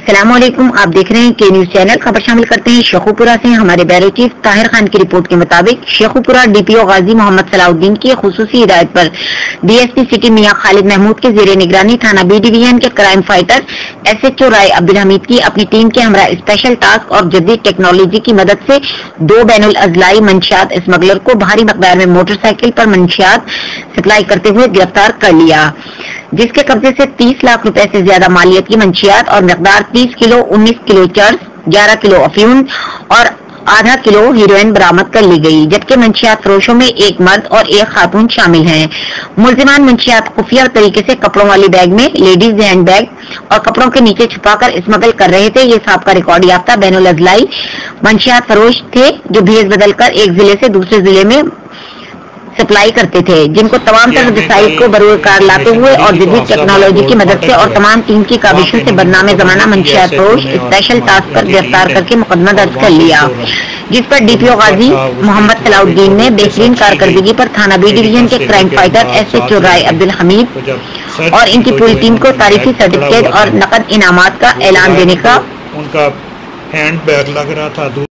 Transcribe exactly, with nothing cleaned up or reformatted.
السلام علیکم، آپ دیکھ رہے ہیں کے نیوز چینل۔ خبر شامل کرتے ہیں شیخوپورہ سے۔ ہمارے بیورو چیف طاہر خان کی رپورٹ کے مطابق شیخوپورہ ڈی پی او غازی محمد صلاح الدین کی خصوصی ہدایت پر D S P city Mian Khalid Mahmood کے زیر نگرانی تھانہ بی ڈویژن کے crime fighter S H O Rai Abdul Hameed کی اپنی ٹیم کے ہمراہ اسپیشل ٹاسک اور جدید ٹیکنالوجی کی مدد سے دو بین الاضلاعی منشیات اسمگلر کو بھاری مقدار میں موٹر سائیکل پر منشیات سپلائی کرتے ہوئے گرفتار کر لیا، جس کے قبضے سے تیس لاکھ روپے سے زیادہ مالیت کی منشیات اور مقدار تیس کلو، انیس کلو چرس، گیارہ کلو افیون اور آدھا کلو ہیروئن برآمد کر لی گئی، جبکہ منشیات فروشوں میں ایک مرد اور ایک خاتون شامل ہیں۔ ملزمان منشیات خفیہ طریقے سے کپڑوں والی بیگ میں، لیڈیز ہینڈ بیگ اور کپڑوں کے نیچے چھپا کر اسمگل کر رہے تھے۔ یہ سابقہ ریکارڈ یافتہ بین الاضلاعی منشیات فروش تھے جو بھیس بدل کر ایک ضلع سے دوسرے ضلع میں سپلائی کرتے تھے، جن کو تمام تر وسائل کو بروئے کار لاتے ہوئے اور جدید ٹیکنالوجی کی مدد سے اور تمام ٹیم کی کاوشوں سے بدنام زمانہ منشیات فروش اسپیشل ٹاسک پر گرفتار کر کے مقدمہ درج کر لیا، جس پر ڈی پی او غازی محمد صلاح الدین نے بہترین کارکردگی پر تھانہ بی ڈویژن کے crime fighter S H O Rai Abdul Hameed اور ان کی پوری ٹیم کو تاریخی سرٹیفکیٹ اور نقد انعامات کا اعلان دینے کا ان کا ہینڈ بیگ لگ رہا تھا۔